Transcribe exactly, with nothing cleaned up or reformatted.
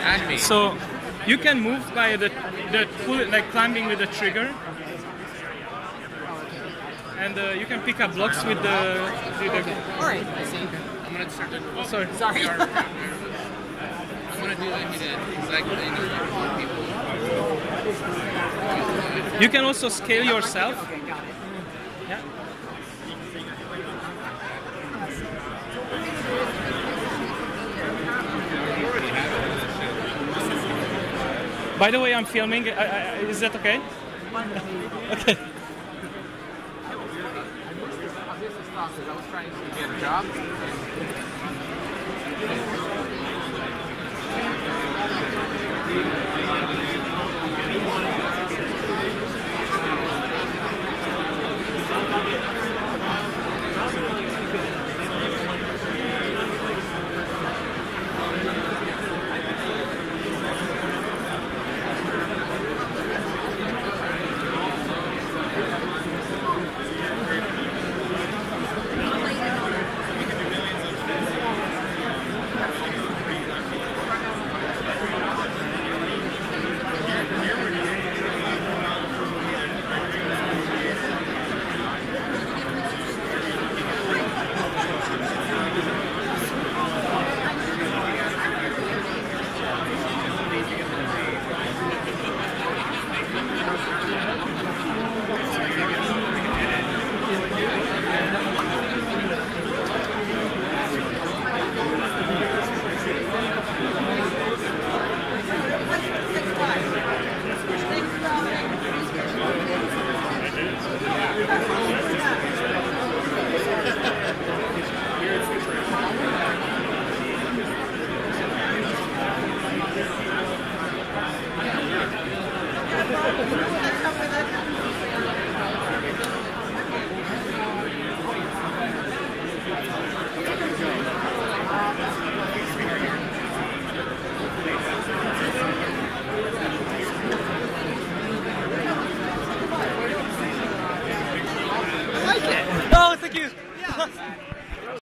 And me. So you can move by the the pull, like climbing with the trigger, and uh, you can pick up blocks with the. With the All right, I see. I'm gonna start the. Oh, sorry. Sorry. I'm gonna do like he did. It's like you know, people. You can also scale yourself. Okay, got it. Yeah. By the way, I'm filming. I, I, is that okay? Okay. I missed this class because I was trying to get a job.